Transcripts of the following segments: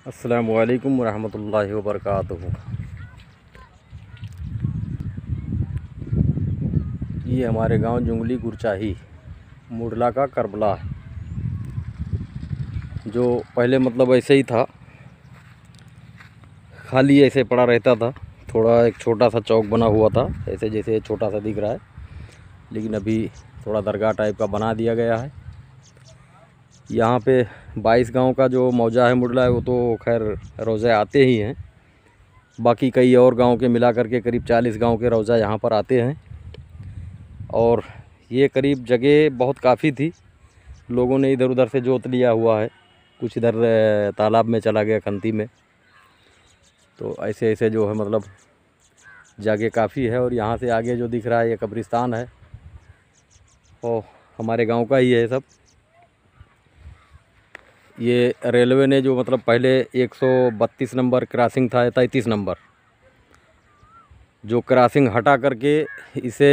अस्सलामु अलैकुम रहमतुल्लाहि व बरकातुहू। ये हमारे गांव जुंगली गुरचाही मुडला का करबला है, जो पहले मतलब ऐसे ही था, खाली ऐसे पड़ा रहता था। थोड़ा एक छोटा सा चौक बना हुआ था, ऐसे जैसे छोटा सा दिख रहा है, लेकिन अभी थोड़ा दरगाह टाइप का बना दिया गया है। यहाँ पे 22 गांव का जो मौजा है मुडला है, वो तो खैर रोज़े आते ही हैं। बाकी कई और गांव के मिला करके करीब 40 गांव के रोज़ा यहाँ पर आते हैं। और ये करीब जगह बहुत काफ़ी थी, लोगों ने इधर उधर से जोत लिया हुआ है, कुछ इधर तालाब में चला गया खंती में। तो ऐसे ऐसे जो है मतलब जगह काफ़ी है। और यहाँ से आगे जो दिख रहा है ये कब्रिस्तान है, और हमारे गांव का ही है सब। ये रेलवे ने जो मतलब पहले 132 नंबर क्रॉसिंग था, 33 नंबर जो क्रॉसिंग हटा करके इसे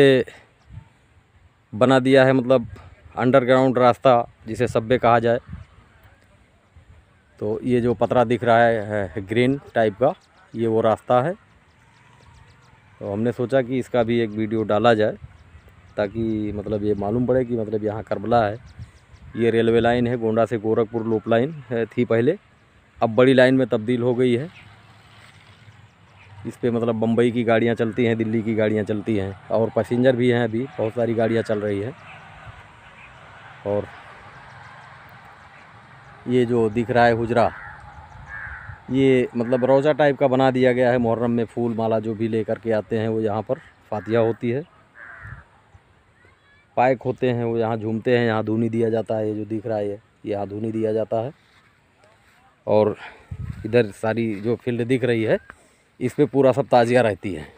बना दिया है, मतलब अंडरग्राउंड रास्ता जिसे सबवे कहा जाए। तो ये जो पतरा दिख रहा है ग्रीन टाइप का, ये वो रास्ता है। तो हमने सोचा कि इसका भी एक वीडियो डाला जाए, ताकि मतलब ये मालूम पड़े कि मतलब यहाँ करबला है। ये रेलवे लाइन है, गोंडा से गोरखपुर लूप लाइन थी पहले, अब बड़ी लाइन में तब्दील हो गई है। इस पे मतलब बम्बई की गाड़ियाँ चलती हैं, दिल्ली की गाड़ियाँ चलती हैं, और पैसेंजर भी हैं, अभी बहुत सारी गाड़ियाँ चल रही हैं। और ये जो दिख रहा है हुजरा, ये मतलब रोज़ा टाइप का बना दिया गया है। मुहर्रम में फूल माला जो भी लेकर के आते हैं वो यहाँ पर फातिया होती है, पायक होते हैं, वो यहाँ झूमते हैं, यहाँ धूनी दिया जाता है। ये जो दिख रहा है ये यहाँ धूनी दिया जाता है। और इधर सारी जो फील्ड दिख रही है, इस पे पूरा सब ताजिया रहती है।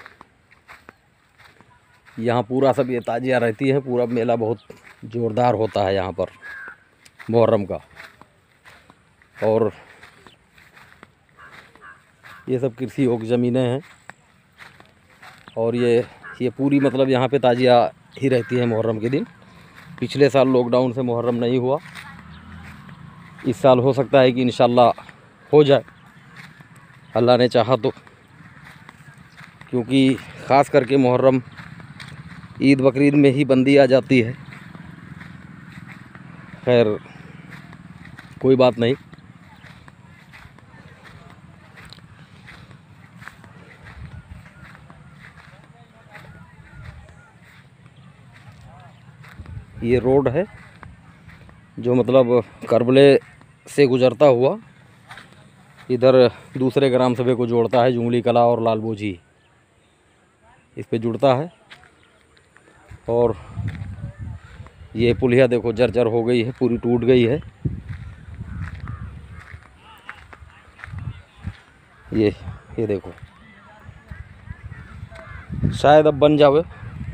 यहाँ पूरा सब ये ताजिया रहती है। पूरा मेला बहुत ज़ोरदार होता है यहाँ पर मुहर्रम का। और ये सब कृषि योग्य ज़मीनें हैं, और ये पूरी मतलब यहाँ पे ताजिया ही रहती है मुहर्रम के दिन। पिछले साल लॉकडाउन से मुहर्रम नहीं हुआ, इस साल हो सकता है कि इंशाल्लाह हो जाए, अल्लाह ने चाहा तो। क्योंकि ख़ास करके मुहर्रम ईद बकरीद में ही बंदी आ जाती है। खैर कोई बात नहीं। ये रोड है जो मतलब करबले से गुज़रता हुआ इधर दूसरे ग्राम सभा को जोड़ता है, जुंगली कला और लालबोझी इस पे जुड़ता है। और ये पुलिया देखो जर्जर हो गई है, पूरी टूट गई है। ये देखो, शायद अब बन जावे।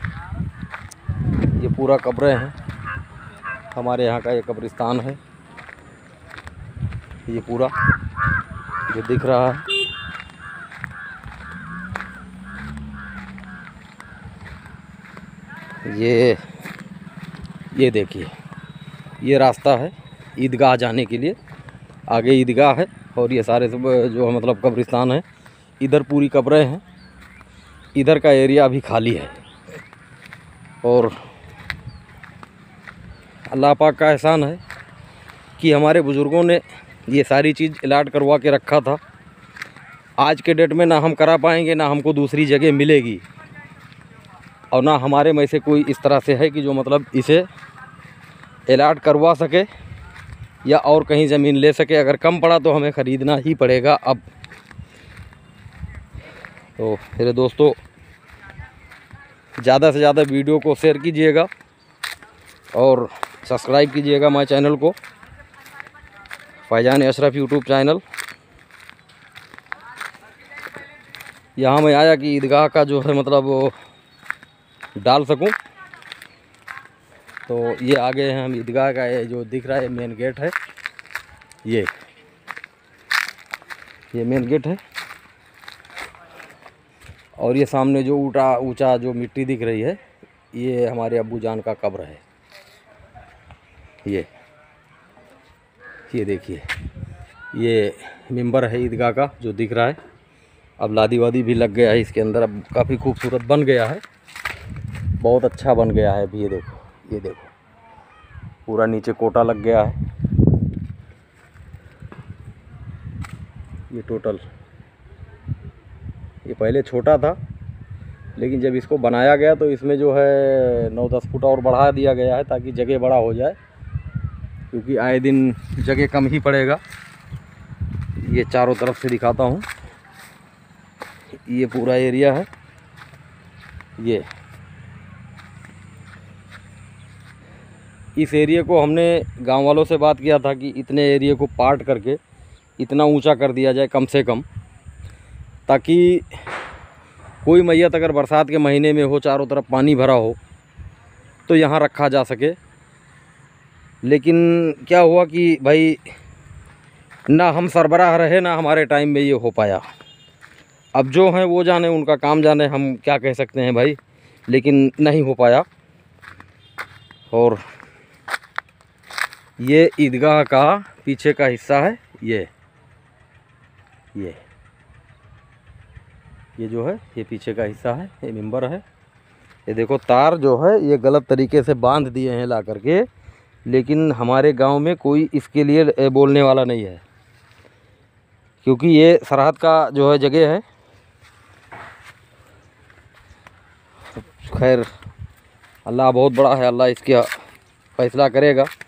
ये पूरा कब्रें हैं, हमारे यहाँ का ये कब्रिस्तान है। ये पूरा जो दिख रहा है, ये देखिए, ये रास्ता है ईदगाह जाने के लिए। आगे ईदगाह है, और ये सारे सब जो मतलब कब्रिस्तान है, इधर पूरी कब्रें हैं। इधर का एरिया अभी खाली है। और अल्लाह पाक का एहसान है कि हमारे बुज़ुर्गों ने ये सारी चीज़ इलाट करवा के रखा था। आज के डेट में ना हम करा पाएंगे, ना हमको दूसरी जगह मिलेगी, और ना हमारे में से कोई इस तरह से है कि जो मतलब इसे इलाट करवा सके या और कहीं ज़मीन ले सके। अगर कम पड़ा तो हमें ख़रीदना ही पड़ेगा अब। तो मेरे दोस्तों, ज़्यादा से ज़्यादा वीडियो को शेयर कीजिएगा और सब्सक्राइब कीजिएगा हमारे चैनल को, फैजान अशरफ यूट्यूब चैनल। यहाँ मैं आया कि ईदगाह का जो है मतलब वो डाल सकूं। तो ये आगे हैं हम ईदगाह का, ये जो दिख रहा है मेन गेट है। ये मेन गेट है, और ये सामने जो ऊंचा जो मिट्टी दिख रही है, ये हमारे अब्बू जान का कब्र है। ये देखिए, मेंबर है ईदगाह का जो दिख रहा है। अब लादी वादी भी लग गया है इसके अंदर, अब काफ़ी खूबसूरत बन गया है, बहुत अच्छा बन गया है। अभी ये देखो पूरा नीचे कोटा लग गया है। ये टोटल ये पहले छोटा था, लेकिन जब इसको बनाया गया तो इसमें जो है 9-10 फुट और बढ़ा दिया गया है ताकि जगह बड़ा हो जाए, क्योंकि आए दिन जगह कम ही पड़ेगा। ये चारों तरफ से दिखाता हूँ, ये पूरा एरिया है। ये इस एरिया को हमने गांव वालों से बात किया था कि इतने एरिया को पार्ट करके इतना ऊंचा कर दिया जाए कम से कम, ताकि कोई मैयत अगर बरसात के महीने में हो, चारों तरफ पानी भरा हो, तो यहाँ रखा जा सके। लेकिन क्या हुआ कि भाई ना हम सरबराह रहे, ना हमारे टाइम में ये हो पाया। अब जो हैं वो जाने, उनका काम जाने, हम क्या कह सकते हैं भाई, लेकिन नहीं हो पाया। और ये ईदगाह का पीछे का हिस्सा है। ये जो है ये पीछे का हिस्सा है, ये मेंबर है। ये देखो तार जो है ये गलत तरीके से बांध दिए हैं ला करके, लेकिन हमारे गांव में कोई इसके लिए बोलने वाला नहीं है, क्योंकि ये सरहद का जो है जगह है। खैर अल्लाह बहुत बड़ा है, अल्लाह इसका फैसला करेगा।